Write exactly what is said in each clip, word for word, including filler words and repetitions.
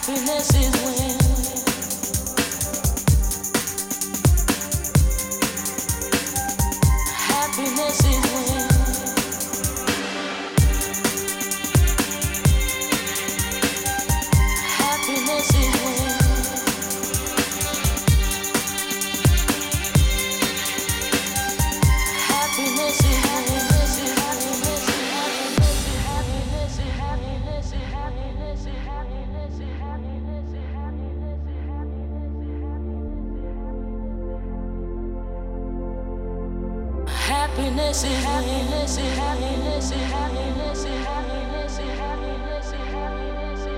Happiness is when happiness is when happiness is when happiness is Happiness is happiness is happiness is happiness is happiness is happiness is happiness is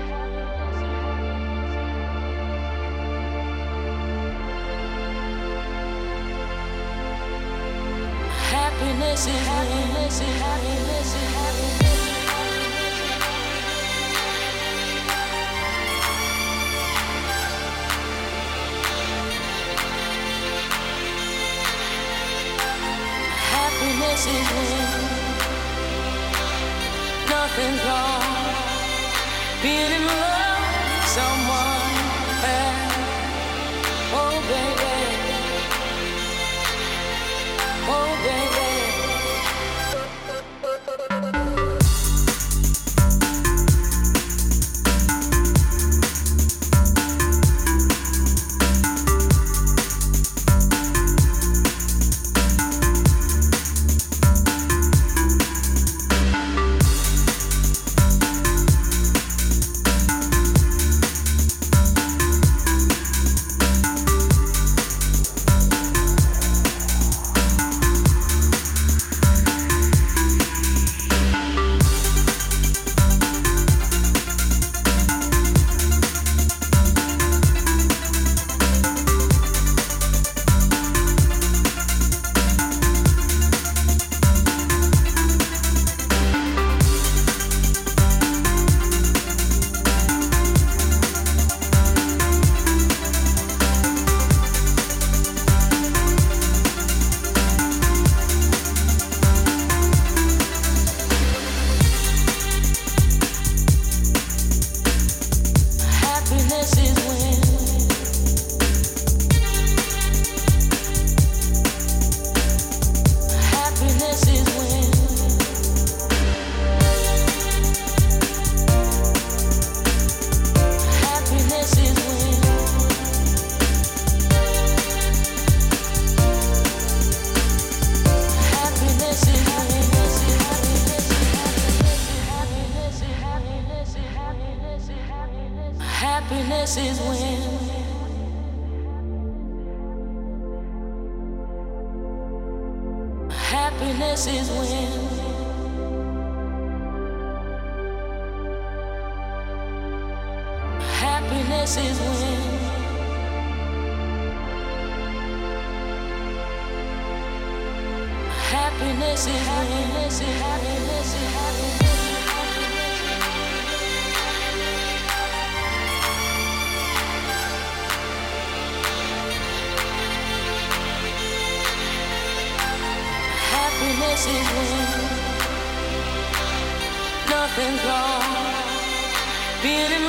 happiness is happiness is happiness is happiness is Happiness is when nothing's wrong. Being in love with someone else. Oh baby, oh baby. Happiness is when happiness is when happiness is when happiness is happiness is happiness is happiness. Happiness is when nothing's wrong. Being in